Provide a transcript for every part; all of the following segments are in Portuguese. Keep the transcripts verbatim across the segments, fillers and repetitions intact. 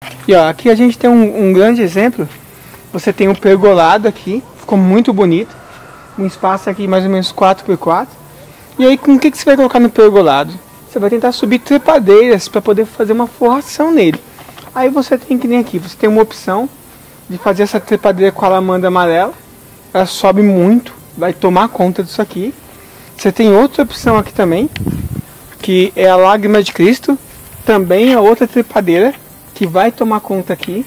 E ó, aqui a gente tem um, um grande exemplo. Você tem um pergolado aqui, ficou muito bonito. Um espaço aqui mais ou menos quatro por quatro. E aí com o que, que você vai colocar no pergolado? Você vai tentar subir trepadeiras para poder fazer uma forração nele. Aí você tem que nem aqui, você tem uma opção de fazer essa trepadeira com a lamanda amarela. Ela sobe muito, vai tomar conta disso aqui. Você tem outra opção aqui também, que é a Lágrima de Cristo. Também é outra trepadeira que vai tomar conta aqui.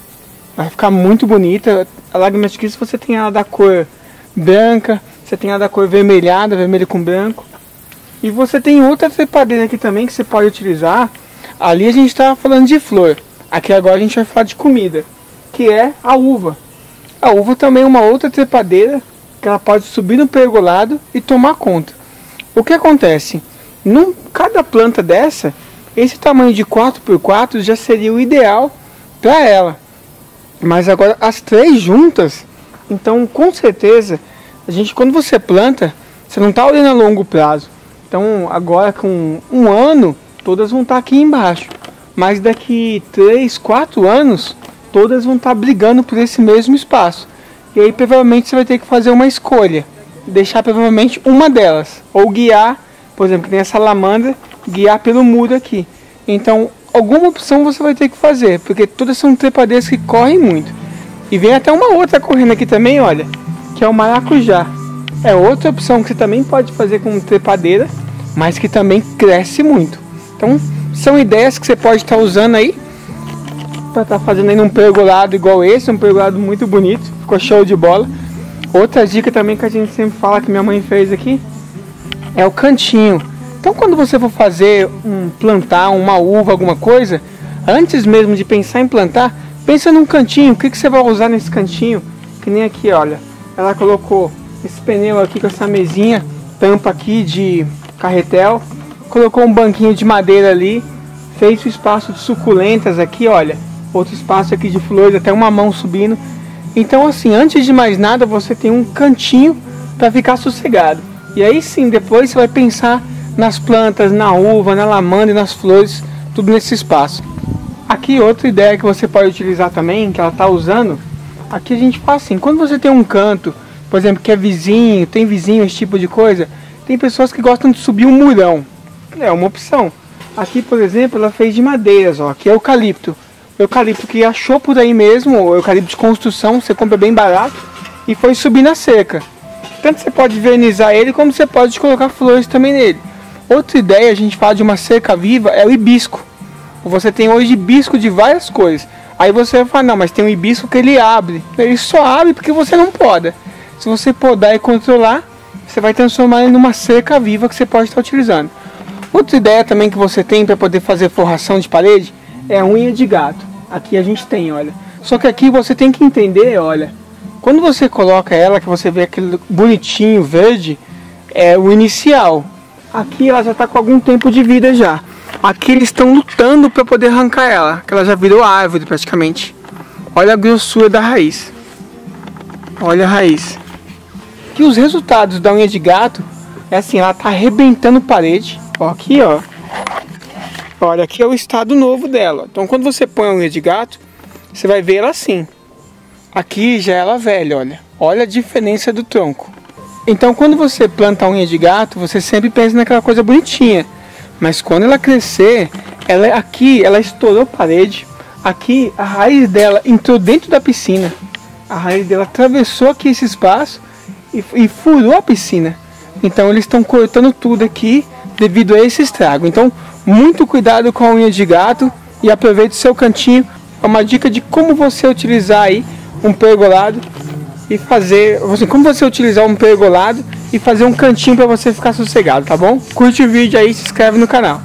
Vai ficar muito bonita. A Lágrima de Cristo você tem ela da cor branca, você tem ela da cor vermelhada, vermelho com branco. E você tem outra trepadeira aqui também que você pode utilizar. Ali a gente estava falando de flor. Aqui agora a gente vai falar de comida, que é a uva. A uva também é uma outra trepadeira que ela pode subir no pergolado e tomar conta. O que acontece? Num, cada planta dessa, esse tamanho de quatro por quatro já seria o ideal para ela. Mas agora as três juntas, então com certeza, a gente quando você planta, você não está olhando a longo prazo. Então agora com um ano, todas vão estar aqui embaixo. Mas daqui três, quatro anos, todas vão estar brigando por esse mesmo espaço. E aí provavelmente você vai ter que fazer uma escolha. Deixar provavelmente uma delas. Ou guiar, por exemplo, que tem essa lamanda, guiar pelo muro aqui. Então alguma opção você vai ter que fazer. Porque todas são trepadeiras que correm muito. E vem até uma outra correndo aqui também, olha. Que é o maracujá. É outra opção que você também pode fazer com trepadeira. Mas que também cresce muito. Então são ideias que você pode estar usando aí para estar fazendo aí um pergolado igual esse, um pergolado muito bonito, ficou show de bola. Outra dica também que a gente sempre fala que minha mãe fez aqui é o cantinho. Então quando você for fazer um plantar uma uva, alguma coisa, antes mesmo de pensar em plantar, pensa num cantinho, o que, que você vai usar nesse cantinho, que nem aqui, olha, ela colocou esse pneu aqui com essa mesinha, tampa aqui de carretel, colocou um banquinho de madeira ali, fez o espaço de suculentas aqui, olha, outro espaço aqui de flores, até uma mão subindo. Então assim, antes de mais nada, você tem um cantinho para ficar sossegado. E aí sim, depois você vai pensar nas plantas, na uva, na lamanda e nas flores, tudo nesse espaço. Aqui outra ideia que você pode utilizar também, que ela está usando, aqui a gente faz assim, quando você tem um canto, por exemplo, que é vizinho, tem vizinho, esse tipo de coisa, tem pessoas que gostam de subir um murão. É uma opção. Aqui, por exemplo, ela fez de madeiras, ó, que é eucalipto. O eucalipto que achou por aí mesmo, o eucalipto de construção, você compra bem barato, e foi subir na cerca. Tanto você pode vernizar ele, como você pode colocar flores também nele. Outra ideia, a gente fala de uma cerca viva, é o hibisco. Você tem hoje hibisco de várias cores. Aí você vai falar, não, mas tem um hibisco que ele abre. Ele só abre porque você não poda. Se você podar e controlar, você vai transformar ele numa cerca viva que você pode estar utilizando. Outra ideia também que você tem para poder fazer forração de parede é a unha de gato. Aqui a gente tem, olha. Só que aqui você tem que entender, olha. Quando você coloca ela, que você vê aquele bonitinho verde, é o inicial. Aqui ela já está com algum tempo de vida já. Aqui eles estão lutando para poder arrancar ela, que ela já virou árvore praticamente. Olha a grossura da raiz. Olha a raiz. Que os resultados da unha de gato é assim, ela tá arrebentando parede. Ó, aqui, ó. Olha, aqui é o estado novo dela. Então, quando você põe a unha de gato, você vai ver ela assim. Aqui já é ela velha, olha. Olha a diferença do tronco. Então, quando você planta a unha de gato, você sempre pensa naquela coisa bonitinha. Mas quando ela crescer, ela aqui, ela estourou a parede. Aqui, a raiz dela entrou dentro da piscina. A raiz dela atravessou aqui esse espaço e, e furou a piscina. Então, eles estão cortando tudo aqui devido a esse estrago. Então, muito cuidado com a unha de gato e aproveite o seu cantinho. É uma dica de como você utilizar aí um pergolado e fazer, assim, como você utilizar um pergolado e fazer um cantinho para você ficar sossegado, tá bom? Curte o vídeo aí e se inscreve no canal.